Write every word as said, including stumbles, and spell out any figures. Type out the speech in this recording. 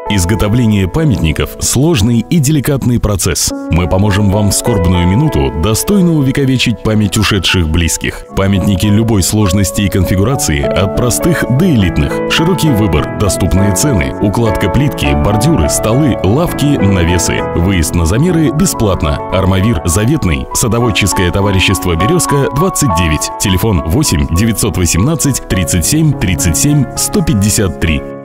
Изготовление памятников – сложный и деликатный процесс. Мы поможем вам в скорбную минуту достойно увековечить память ушедших близких. Памятники любой сложности и конфигурации, от простых до элитных. Широкий выбор, доступные цены, укладка плитки, бордюры, столы, лавки, навесы. Выезд на замеры бесплатно. Армавир заветный. Садоводческое товарищество «Березка», двадцать девять. Телефон восемь девятьсот восемнадцать тридцать семь тридцать семь сто пятьдесят три.